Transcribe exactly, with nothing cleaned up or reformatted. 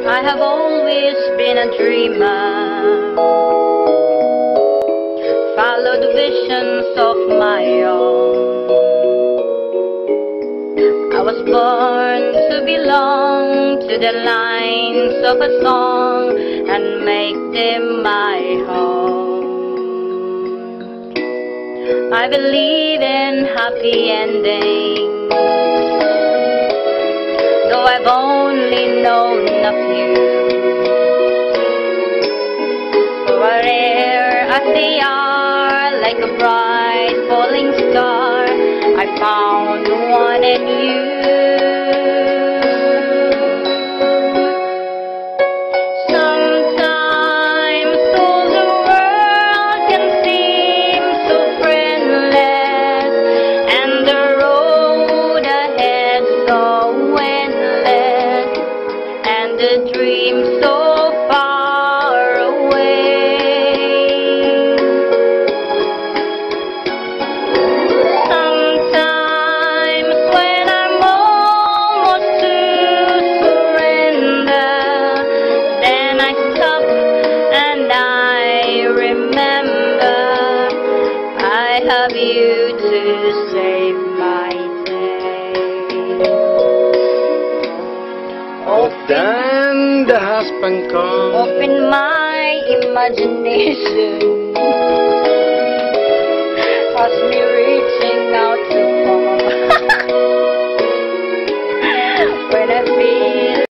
I have always been a dreamer, followed visions of my own. I was born to belong to the lines of a song and make them my home. I believe in happy endings, though I've only known a few. So rare as they are, like a bright falling star, I found one in you. Sometimes all the world can seem so friendless, and the road ahead so endless, and the dream so far away. Sometimes when I'm almost to surrender, then I stop and I remember I have you to save my day. Oh, then the husband comes. Open my imagination, ask me